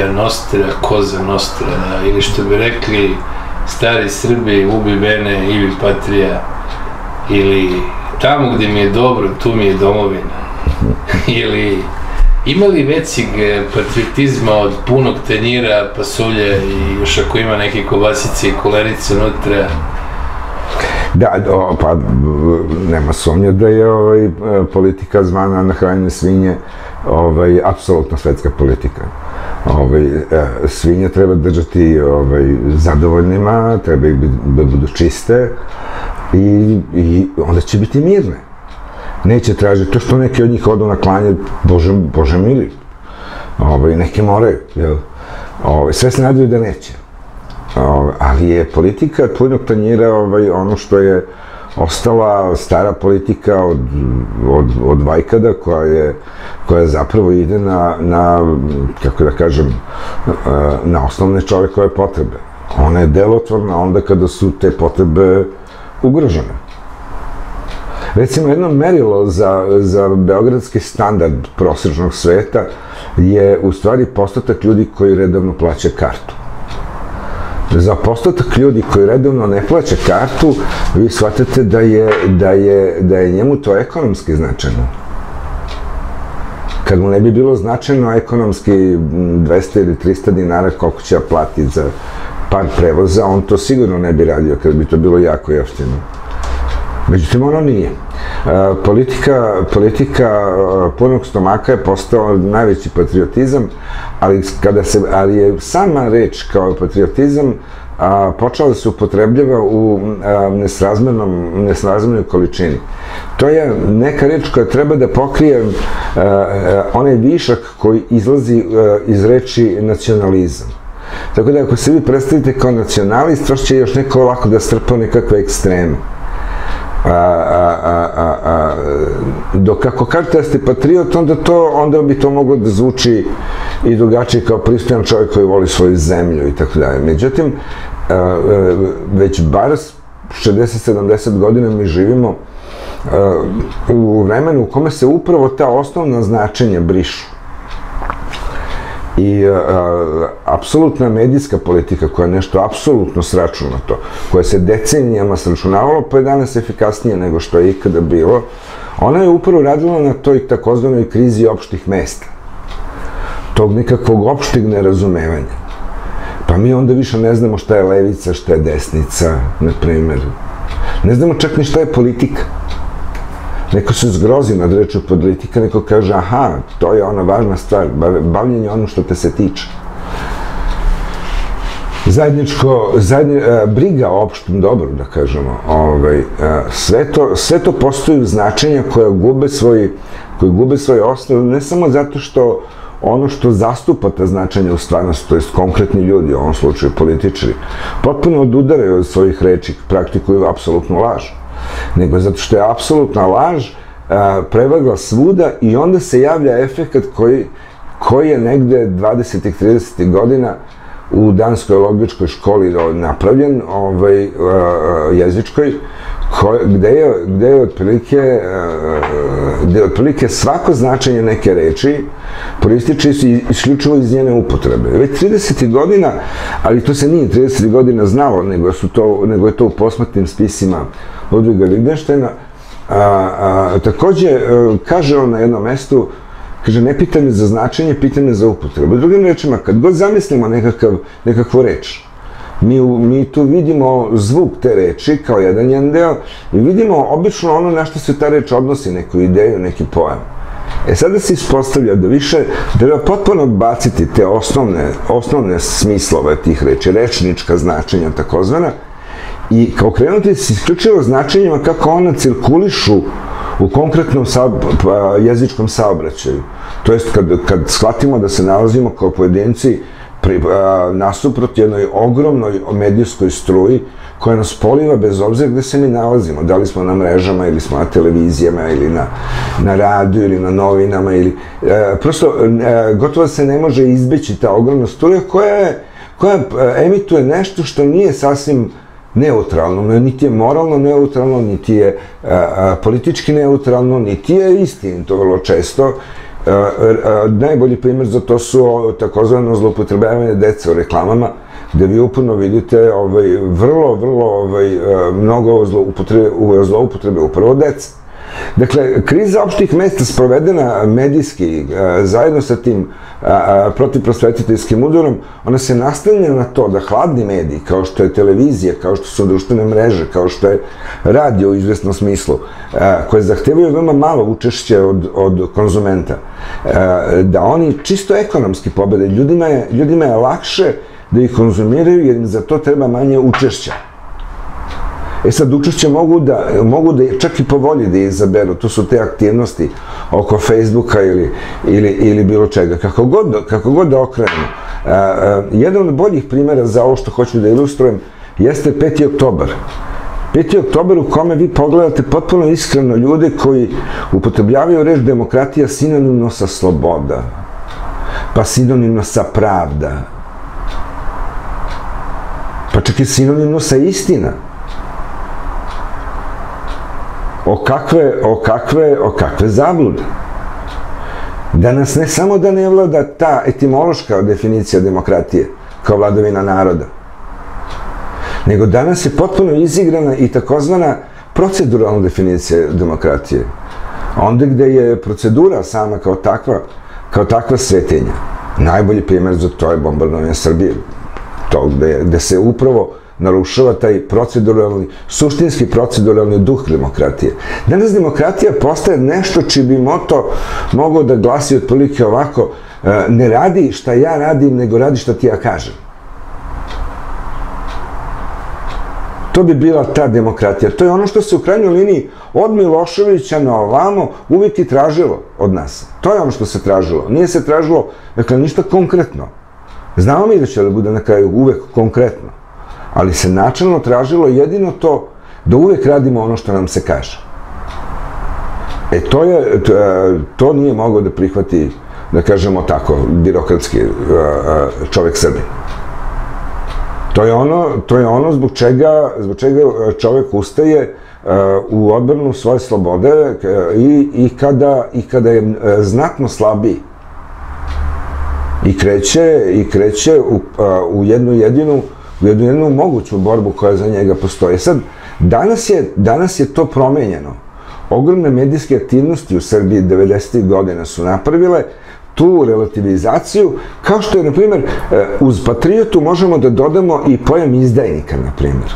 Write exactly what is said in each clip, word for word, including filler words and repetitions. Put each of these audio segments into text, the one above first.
patria nostra, cosa nostra, ili što bi rekli stari Srbi, ubi bene, ibi patria, ili tamo gde mi je dobro, tu mi je domovina. Ili ima li većeg patriotizma od punog tanjira, pasulja i još ako ima neke kobasice i kolerice unutra? Da, pa nema sumnje da je politika zvana na hranjenje svinje apsolutno svetska politika. Svinje treba držati zadovoljnima, treba ih da budu čiste i onda će biti mirne. Neće tražiti, to što neki od njih odu na klanje, Bože mili, neke moraju, sve se nadaju da neće. Ali je politika punog tanjira ono što je ostala stara politika od vajkada koja zapravo ide na, kako da kažem, na osnovne čovekove potrebe. Ona je delotvorna onda kada su te potrebe ugrožene. Recimo, jedno merilo za beogradski standard prosečnog sveta je u stvari postotak ljudi koji redovno plaća kartu. Za postotak ljudi koji redovno ne plaća kartu, vi shvatate da je njemu to ekonomski značajno. Kad mu ne bi bilo značajno ekonomski dvesta ili trista dinara koliko će platiti za par prevoza, on to sigurno ne bi radio kad bi to bilo jako jeftino. Međutim, ono nije. Politika punog stomaka je postao najveći patriotizam, ali je sama reč kao patriotizam počela da se upotrebljava u nesrazmernoj količini. To je neka reč koja treba da pokrije onaj višak koji izlazi iz reči nacionalizam. Tako da ako se vi predstavite kao nacionalist, to će još neko lako da strpa nekakve ekstreme. Dok ako kažete da ste patriot, onda bi to moglo da zvuči i drugačije kao pristojan čovjek koji voli svoju zemlju i tako dalje. Međutim, već bar šezdeset sedamdeset godina mi živimo u vremenu u kome se upravo ta osnovna značenja brišu. I apsolutna medijska politika koja je nešto apsolutno sračunato, koja se decenijama sračunavalo, pa je danas efikasnije nego što je ikada bilo, ona je upravo radila na toj takozvanoj krizi opštih mesta. Tog nekakvog opšteg nerazumevanja. Pa mi onda više ne znamo šta je levica, šta je desnica, na primer. Ne znamo čak ni šta je politika. Neko se zgrozi nad rečju politika, neko kaže, aha, to je ona važna stvar, bavljenje ono što te se tiče. Zajedničko, briga o opštem dobru, da kažemo, sve to postoji značenja koja gube svoj osnov, ne samo zato što ono što zastupa ta značenja u stvarnosti, to je konkretni ljudi, u ovom slučaju političari, potpuno odudaraju od svojih reči, praktikuju apsolutnu laž. Nego zato što je apsolutna laž prevagla svuda i onda se javlja efekat koji je negde dvadesetih tridesetih godina u danskoj logičkoj školi napravljen, jezičkoj, gde je otprilike svako značenje neke reči proističe isključivo iz njene upotrebe. Već tridesetih godina, ali to se nije tridesetih godina znalo, nego je to u posmrtnim spisima Ludviga Wittgensteina, takođe kaže on na jednom mestu, kaže, ne pitanje za značenje, pitanje za upotrebu. Drugim rečima, kad god zamislimo nekakvu reč, mi tu vidimo zvuk te reči kao jedan jedan deo i vidimo obično ono na što se ta reč odnosi, neku ideju, neki pojam. E sada se ispostavlja da više treba potpuno odbaciti te osnovne smislove tih reči, rečnička značenja takozvana, i kao krenuti se isključivo značenjima kako ona cirkulišu u konkretnom jezičkom saobraćaju. To jest kad shvatimo da se nalazimo kao pojedinci nasuprot jednoj ogromnoj medijskoj struji koja nas poliva bez obzira gde se mi nalazimo. Da li smo na mrežama ili smo na televizijama ili na radiju ili na novinama ili... Prosto, gotovo se ne može izbeći ta ogromna struja koja emituje nešto što nije sasvim neutralno, niti je moralno neutralno, niti je politički neutralno, niti je istinito vrlo često najbolji primjer za to su takozvano zloupotrebljavanje dece u reklamama, gde vi uporno vidite vrlo, vrlo mnogo zloupotrebe upravo dece. Dakle, kriza opštih mesta sprovedena medijski, zajedno sa tim protivprosvetiteljskim udarom, ona se nastavlja na to da hladni mediji, kao što je televizija, kao što su društvene mreže, kao što je radio u izvesnom smislu, koje zahtevaju veoma malo učešće od konzumenta, da oni čisto ekonomski pobede. Ljudima je lakše da ih konzumiraju jer im za to treba manje učešća. E sad, učešće mogu da, čak i po volji da izaberu, to su te aktivnosti oko Facebooka ili bilo čega, kako god da okrenemo. Jedan od boljih primjera za ovo što hoću da ilustrujem jeste peti oktobar. peti oktobar u kome vi pogledate potpuno iskreno ljude koji upotrebljavaju reč demokratija sinonimno sa sloboda, pa sinonimno sa pravda, pa čak i sinonimno sa istina. O kakve, o kakve, o kakve zablude. Danas ne samo da ne vlada ta etimološka definicija demokratije kao vladavina naroda, nego danas je potpuno izigrana i takozvana proceduralna definicija demokratije. Onda gde je procedura sama kao takva, kao takva svetinja. Najbolji primjer za to je bombardovanje Srbije. To gde se upravo narušava taj proceduralni, suštinski proceduralni duh demokratije. Danas demokratija postaje nešto čiji bi moto mogao da glasi otprilike ovako: ne radi šta ja radim, nego radi šta ti ja kažem. To bi bila ta demokratija. To je ono što se u krajnjoj liniji od Miloševića na ovamo uvijek i tražilo od nas. To je ono što se tražilo. Nije se tražilo, dakle, ništa konkretno. Znamo mi da će da bude na kraju uvek konkretno, ali se načelno tražilo jedino to da uvek radimo ono što nam se kaže. E, to je, to nije mogao da prihvati, da kažemo tako, birokratski čovek Srbije. To je ono, to je ono zbog čega, zbog čega čovek ustaje u odbranu svoje slobode i kada, i kada je znatno slabiji. I kreće, i kreće u, u jednu jedinu, u jednu jednu moguću borbu koja za njega postoji. Sad, danas je, danas je to promenjeno. Ogromne medijske aktivnosti u Srbiji devedesetih godina su napravile tu relativizaciju, kao što je, na primjer, uz patriotu možemo da dodamo i pojam izdajnika, na primjer.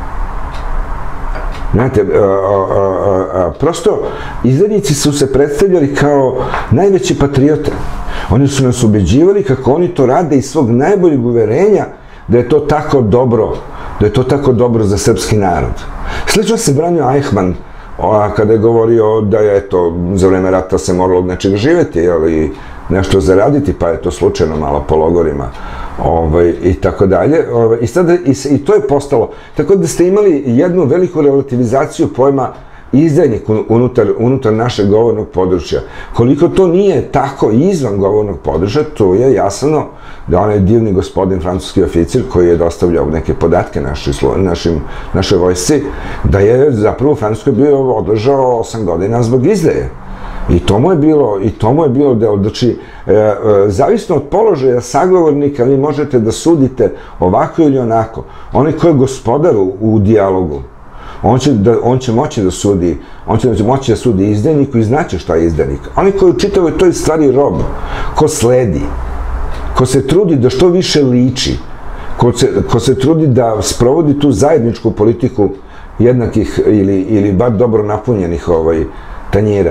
Znate, prosto, izdajnici su se predstavljali kao najveće patriote. Oni su nas ubeđivali kako oni to rade iz svog najboljeg uverenja da je to tako dobro, da je to tako dobro za srpski narod. Slično se branio Eichmann kada je govorio da je, eto, za vreme rata se moralo od nečega živeti, ali nešto zaraditi, pa je to slučajno malo po logorima i tako dalje. I sada, i to je postalo, tako da ste imali jednu veliku relativizaciju pojma izdajnik unutar našeg govornog područja. Koliko to nije tako izvan govornog područja, to je jasno da onaj divni gospodin francuski oficir koji je dostavljao neke podatke našoj vojsci, da je zapravo u Francuskoj bio odležao osam godina zbog izdaje. I to mu je bilo, i to mu je bilo deo, znači, zavisno od položaja sagovornika, vi možete da sudite ovako ili onako. Onaj ko je gospodar u dijalogu, on će moći da sudi, on će moći da sudi izdajniku i znaće šta je izdajnik. Oni koji u čitavoj toj stvari rob, ko sledi, ko se trudi da što više liči, ko se trudi da sprovodi tu zajedničku politiku jednakih ili bar dobro napunjenih tanjira,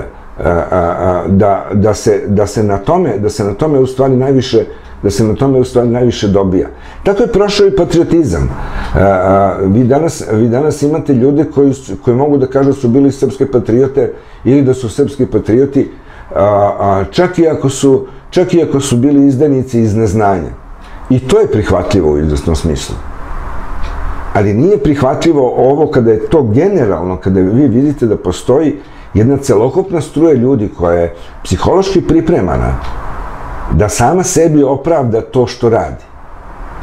da se na tome, da se na tome u stvari najviše da se na tome u stvari najviše dobija. Tako je prošao i patriotizam. Vi danas imate ljude koji mogu da kažu da su bili srpske patriote ili da su srpski patrioti, čak i ako su bili izdajnici iz neznanja. I to je prihvatljivo u izvesnom smislu. Ali nije prihvatljivo ovo kada je to generalno, kada vi vidite da postoji jedna celokupna struja ljudi koja je psihološki pripremana da sama sebi opravda to što radi.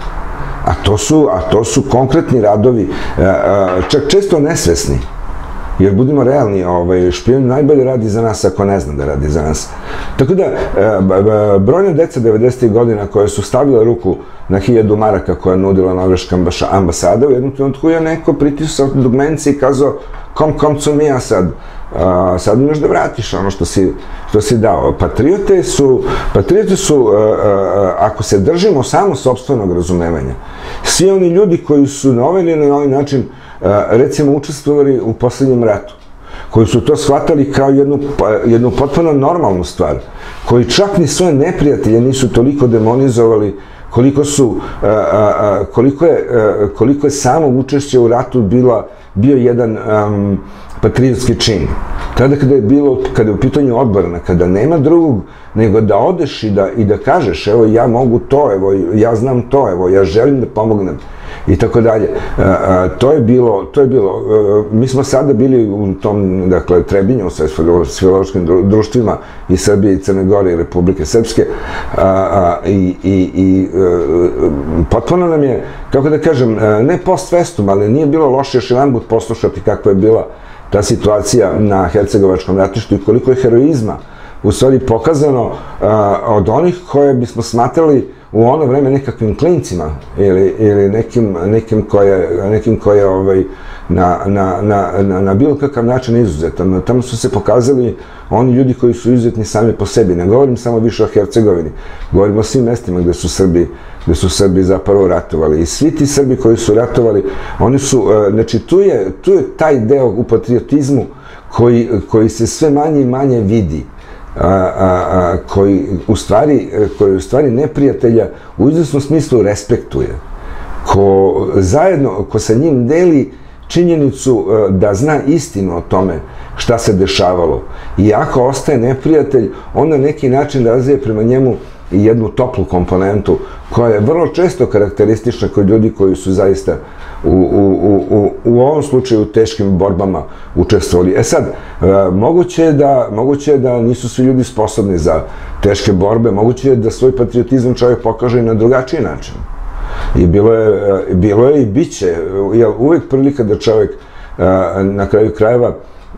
A to su konkretni radovi, čak često nesvesni. Jer budimo realni, špijun najbolje radi za nas ako ne zna da radi za nas. Tako da, brojne deca devedesetih godina koje su stavile ruku na hiljadu maraka koja je nudila norveška ambasada, u jednom trenutku je neko pritisao dugmence i kazao kom, kom su mi ja sad? Sad imaš da vratiš ono što si dao. Patriote su, patriote su, ako se držimo samo sopstvenog razumevanja, svi oni ljudi koji su na ovaj ili na ovaj način recimo učestvovali u poslednjem ratu, koji su to shvatali kao jednu potpuno normalnu stvar, koji čak ni svoje neprijatelje nisu toliko demonizovali koliko su, koliko je samo učešće u ratu bio jedan patriotski čin. Tada kada je bilo, kada je u pitanju odbrana, kada nema drugog nego da odeš i da kažeš, evo ja mogu to, evo ja znam to, evo ja želim da pomognem i tako dalje. To je bilo, to je bilo, mi smo sada bili u tom, dakle, Trebinju sa filološkim društvima i Srbije i Crne Gore i Republike Srpske i potpuno nam je, kako da kažem, ne post festum, ali nije bilo loše još jedan put poslušati kakva je bila ta situacija na Hercegovačkom ratištu i koliko je heroizma u stvari pokazano od onih koje bismo smatrali u ono vreme nekakvim klincima ili nekim koje na bilo kakav način izuzetan. Tamo su se pokazali oni ljudi koji su izuzetni sami po sebi. Ne govorim samo više o Hercegovini, govorim o svim mestima gde su Srbi gde su Srbi zapravo ratovali. I svi ti Srbi koji su ratovali, oni su, znači tu je taj deo u patriotizmu koji se sve manje i manje vidi, koji u stvari neprijatelja u izvesnom smislu respektuje, ko zajedno, ko sa njim deli činjenicu da zna istinu o tome šta se dešavalo. I ako ostaje neprijatelj, on na neki način razvije prema njemu i jednu toplu komponentu koja je vrlo često karakteristična kod ljudi koji su zaista u ovom slučaju u teškim borbama učestvovali. E sad, moguće je da nisu svi ljudi sposobni za teške borbe, moguće je da svoj patriotizam čovjek pokaže i na drugačiji način. I bilo je i bit će uvek prilika da čovjek na kraju krajeva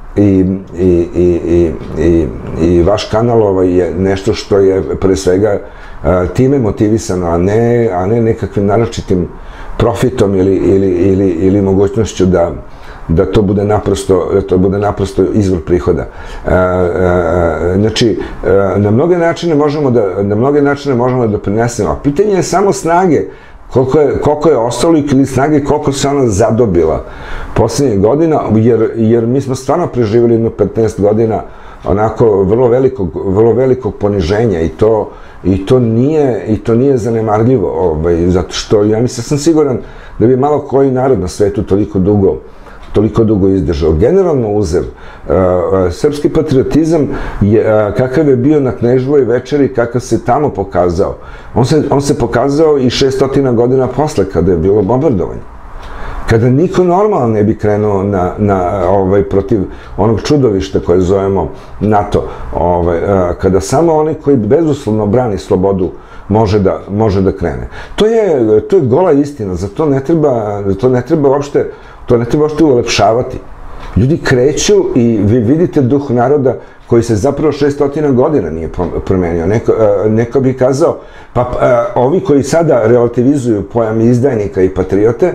i vaš kanal je nešto što je pre svega time motivisano, a ne nekakvim naročitim profitom ili mogućnošću da to bude naprosto izvor prihoda. Znači, na mnoge načine možemo da doprinesemo, a pitanje je samo snage, koliko je ostalo ili snage, koliko se ona zadobila poslednjih godina, jer mi smo stvarno preživjeli jedno petnaest godina onako vrlo velikog poniženja i to nije zanemarljivo, zato što ja mislim sam siguran da bi malo koji narod na svetu toliko dugo toliko dugo izdržao. Generalno uzev, srpski patriotizam, kakav je bio na Kneževoj večeri, kakav se tamo pokazao, on se pokazao i šeststo godina posle, kada je bilo bombardovanje. Kada niko normalno ne bi krenuo protiv onog čudovišta koje zovemo NATO, kada samo onaj koji bezuslovno brani slobodu može da krene. To je gola istina, za to ne treba uopšte To ne treba uopšte ulepšavati. Ljudi kreću i vi vidite duh naroda koji se zapravo šeststo godina nije promenio. Neko bi kazao, pa ovi koji sada relativizuju pojam izdajnika i patriote,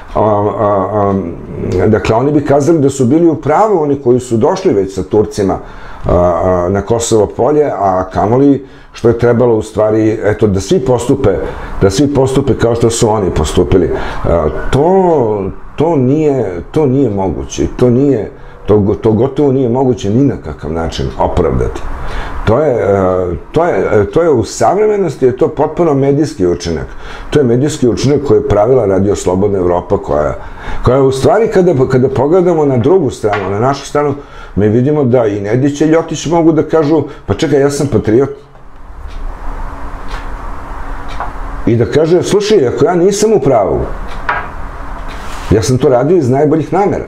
dakle, oni bi kazali da su bili u pravu oni koji su došli već sa Turcima na Kosovo polje, a kamoli što je trebalo u stvari, eto, da svi postupe, da svi postupe kao što su oni postupili. To To nije moguće, to gotovo nije moguće ni na kakav način opravdati. To je u savremenosti, je to potpuno medijski učinak. To je medijski učinak koji je pravila Radio Slobodna Evropa, koja u stvari kada pogledamo na drugu stranu, na našu stranu, mi vidimo da i Nedić i Ljotić mogu da kažu, pa čekaj, ja sam patriot. I da kaže, slušaj, ako ja nisam u pravu, ja sam to radio iz najboljih namera.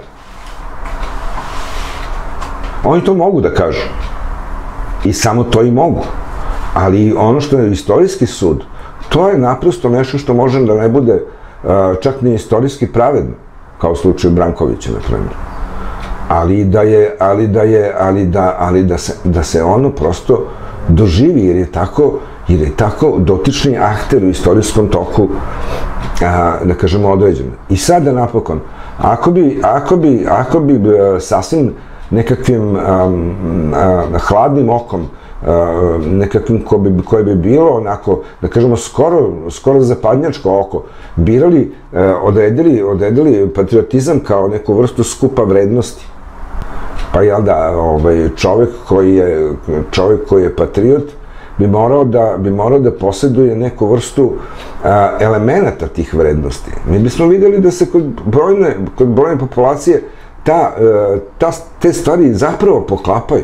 Oni to mogu da kažu. I samo to i mogu. Ali ono što je istorijski sud, to je naprosto nešto što može da ne bude čak ni istorijski pravedno, kao u slučaju Brankovića, na primjer. ali da je, ali da je, ali da, ali da se, da se ono prosto doživi, jer je tako, jer je tako dotični akter u istorijskom toku, a, da kažemo, određen. I sada napokon, ako bi, ako bi, ako bi sasvim nekakvim a, a, hladnim okom, a, nekakvim ko bi, koje bi bilo onako, da kažemo, skoro, skoro zapadnjačko oko, birali, a, odredili, odredili patriotizam kao neku vrstu skupa vrednosti. Pa jel da, ovaj, čovek koji je, čovek koji je patriot bi morao da, bi morao da posjeduje neku vrstu a, elemenata tih vrednosti. Mi bismo videli da se kod brojne, kod brojne populacije ta, ta, te stvari zapravo poklapaju.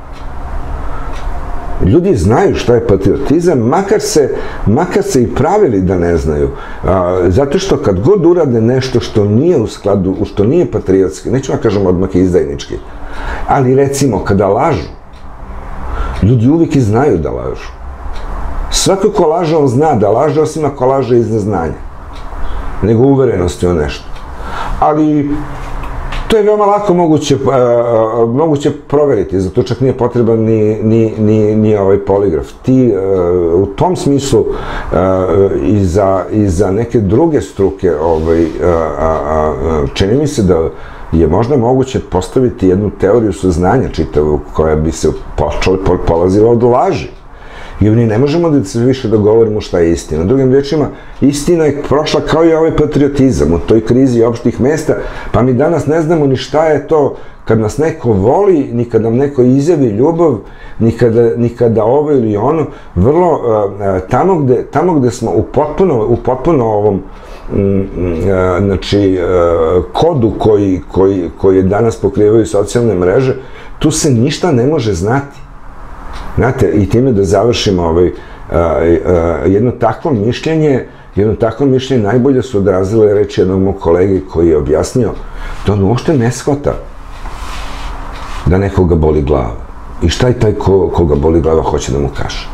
Ljudi znaju šta je patriotizam, makar se, makar se i pravili da ne znaju. A, zato što kad god urade nešto što nije u skladu, što nije patriotski, nećemo kažemo odmah izdajnički, ali recimo kada lažu, ljudi uvijek i znaju da lažu. Svako ko laže, on zna da laže, osim ako laže iz neznanja, nego uverenosti o nešto. Ali to je veoma lako moguće, uh, moguće proveriti, zato čak nije potreban ni, ni, ni, ni ovaj poligraf. Ti uh, u tom smislu uh, i, za, i za neke druge struke ovaj, uh, uh, uh, čini mi se da je možda moguće postaviti jednu teoriju saznanja čitavu koja bi se polazila od laži. I mi ne možemo da se više dogovorimo šta je istina. Drugim rečima, istina je prošla kao i ovaj patriotizam u toj krizi opštih mesta, pa mi danas ne znamo ni šta je to kad nas neko voli, ni kad nam neko izjavi ljubav, ni kada, ni kada ovo ili ono, vrlo uh, tamo, gde, tamo gde smo u potpuno, u potpuno ovom mm, uh, znači, uh, kodu koji, koji, koji danas pokrivaju socijalne mreže, tu se ništa ne može znati. Znate, i time da završimo ovaj, a, a, jedno takvo mišljenje, jedno takvo mišljenje najbolje su odrazile reči jednog mog kolege koji je objasnio da on uopšte ne shvata da nekoga boli glava. I šta je taj ko, koga boli glava hoće da mu kaže?